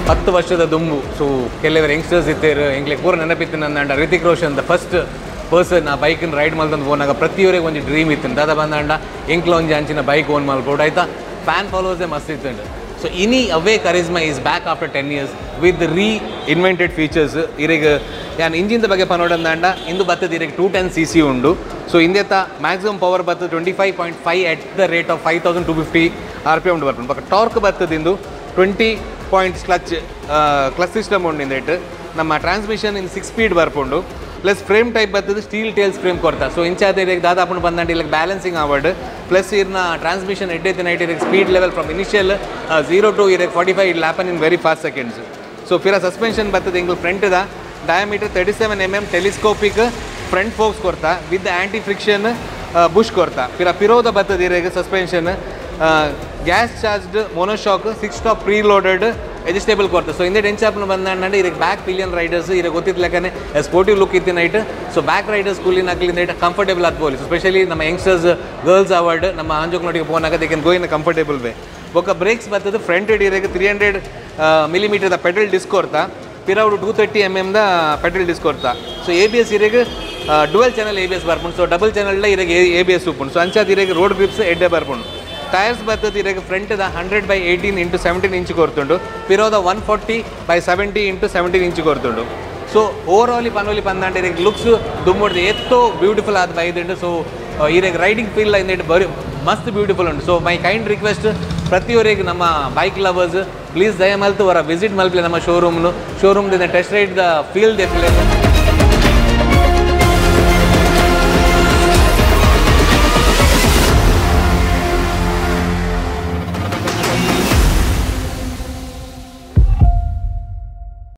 10 ವರ್ಷದ ದುಂಬು ಸೊ ಕೆಲವರು ಯಂಗ್ಸ್ಟರ್ಸ್ ಇತ್ತೇರು ಎಂಗ್ಲಿಗೆ ಪೂರ ನೆನಪಿತ್ತು ನನ್ನ ರಿತಿಕ್ ರೋಷನ್ ದ ಫಸ್ಟ್ ಪರ್ಸನ್ ಆ ಬೈಕನ್ನು ರೈಡ್ ಮಾಡ್ದಂದು ಹೋನಾಗ ಪ್ರತಿಯೊರಿಗೆ ಒಂದು ಡ್ರೀಮ್ ಇತ್ತು ದಾದ ಬಂದಂಡ ಎಂಕ್ಲ ಒಂಜಿ ಅಂಚಿನ ಬೈಕ್ ಓನ್ ಮಾಡ್ಬೋದು ಆಯ್ತಾ ಫ್ಯಾನ್ ಫಾಲೋವರ್ಸೇ ಮಸ್ತ್ ಇತ್ತು ಸೊ ಇನಿ ಅವೇ Karizma is back after 10 years with reinvented features ಇರಿಗೆ ಯಾನ್ ಇಂಜಿನ್ ಬಗ್ಗೆ ಪನೋಡಂದಾಂಡ ಇಂದು ಬತ್ತದ ಇರಿಗೆ 210cc ಉಂಡು ಸೊ ಇಂದೆತ್ತ ಮ್ಯಾಕ್ಸಿಮಮ್ ಪವರ್ ಬತ್ತದ 25.5 at the rate of 5250 RPM ಉಂಡು ಬರ್ಪುಂಡು ಬಟ್ ಟಾರ್ಕ್ ಬತ್ತದಿಂದು 20 points ಕ್ಲಚ್ ಸಿಸ್ಟಮ್ ಉಂಡು ಇಂದೆಟ್ ನಮ್ಮ ಟ್ರಾನ್ಸ್ಮಿಷನ್ ಇನ್ 6 speed ಬರ್ಪುಂಡು ಪ್ಲಸ್ ಫ್ರೇಮ್ ಟೈಪ್ ಬರ್ತದೆ ಸ್ಟೀಲ್ ಟೇಲ್ಸ್ ಫ್ರೇಮ್ ಕೊಡ್ತಾ ಸೊ ಇಂಚಾದ ಇರಿಗೆ ದಾದಾಪುಂಡು ಬಂದಂಡು ಇಲ್ಲಿ ಬ್ಯಾಲೆನ್ಸಿಂಗ್ ಆವರ್ಡ್ ಪ್ಲಸ್ ಇರ್ನ ಟ್ರಾನ್ಸ್ಮಿಷನ್ ಎಡ್ಡೈತೆ ನೈಟ್ ಇರಿಗೆ speed level from initial 0 to ಇರಿಗೆ 45 ಇಟ್ ಲ್ಯಾಪನ್ in very fast seconds so ಫಿರ ಸಸ್ಪೆನ್ಷನ್ ಬರ್ತದೆ ಇಂಗ್ಲು ಫ್ರಂಟ್ದ diameter 37 mm telescopic front forks ಕೊಡ್ತಾ ವಿತ್ ಆ್ಯಂಟಿ ಫ್ರಿಕ್ಷನ್ ಬುಷ್ ಕೊಡ್ತಾ ಪಿರೋದ ಬರ್ತದೆ ಇರಿಗೆ suspension gas charged monoshock 6 stop preloaded adjustable ಕೊಡ್ತಾ ಸೊ ಇಂದೇ ಟೆನ್ಚಾಪ್ನ ಬಂದಂಡು ಇರಿಗೆ ಬ್ಯಾಕ್ ಪಿಲಿಯನ್ ರೈಡರ್ಸ್ ಇರಿಗೆ ಗೊತ್ತಿತ್ತು ಲೆಕ್ಕನೆ ಸ್ಪೋರ್ಟಿವ್ ಲುಕ್ ಇತ್ತು ನೈಟ್ ಸೊ ಬ್ಯಾಕ್ ರೈಡರ್ಸ್ ಕೂಲಿನ ನೈಟ್ ಕಂಫರ್ಟೇಬಲ್ ಆಗ್ಬೋದು ಸ್ಪೆಷಲಿ ನಮ್ಮ ಯಂಗ್ಸ್ಟರ್ಸ್ ಗರ್ಲ್ಸ್ ಅವಾರ್ಡ್ ನಮ್ಮ ಆಂಜೋಕ್ನೊಟ್ಟಿಗೆ ಫೋನಾಗ they can go in comfortable way ఒక ಬ್ರೇಕ್ಸ್ ಬರ್ತದೆ ಫ್ರಂಟ್ ಇರಿಗೆ 300 mm ದ ಪೆಡಲ್ ಡಿಸ್ಕ್ ಕೊಡ್ತಾ ಪಿರೌಡು 230 mm ದ ಪೆಡಲ್ ಡಿಸ್ಕ್ ಕೊಡ್ತಾ ಸೊ ABS ಇರಿಗೆ ಡುವೆಲ್ ಚಾನಲ್ ABS ಬರ್ಪುಂಡು ಸೊ ಡಬಲ್ ಚಾನಲ್ದ ಇರಿಗೆ ABS ಉಪ್ಪುಂಡು ಸೊ ಅಂಚಾದ ಇರಿಗೆ ರೋಡ್ ಗ್ರಿಪ್ಸ್ ಎಡ್ಡೆ ಬರ್ಪುಂಡು ಟೈರ್ಸ್ ಬರ್ತದೆ ಇರಿಗೆ ಫ್ರಂಟ್ದ 100/18 x 17 ಇಂಚ್ ಕೊಡ್ತುಂಡು ಪಿರೋದ 140/70 x 17 ಇಂಚ್ ಕೊಡ್ತುಂಡು ಸೊ ಓವರಾಲಿ ಪನೋಲಿ ಪಂದಾಂಡ ಇರಿಗೆ ಲುಕ್ಸ್ ದುಮ್ಮುಡ್ದು ಎತ್ತೋ ಬ್ಯೂಟಿಫುಲ್ ಆದ ಬೈದುಂಡು ಸೊ ಇರಿಗೆ ರೈಡಿಂಗ್ ಫೀಲ್ ಇಂದೆಟ್ ಬರೀ ಮಸ್ತ್ ಬ್ಯೂಟಿಫುಲ್ ಉಂಟು ಸೊ ಮೈ ಕೈಂಡ್ ರಿಕ್ವೆಸ್ಟ್ ಪ್ರತಿಯೊರಿಗೆ ನಮ್ಮ ಬೈಕ್ ಲವರ್ಸ್ ಪ್ಲೀಸ್ ದಯಮಲ್ತು ಅವರ ವಿಸಿಟ್ ಮಲ್ಪಲೆ ನಮ್ಮ ಶೋರೂಮ್ದಿಂದ ಟೆಸ್ಟ್ ರೈಡ್ ದ ಫೀಲ್ ದೆ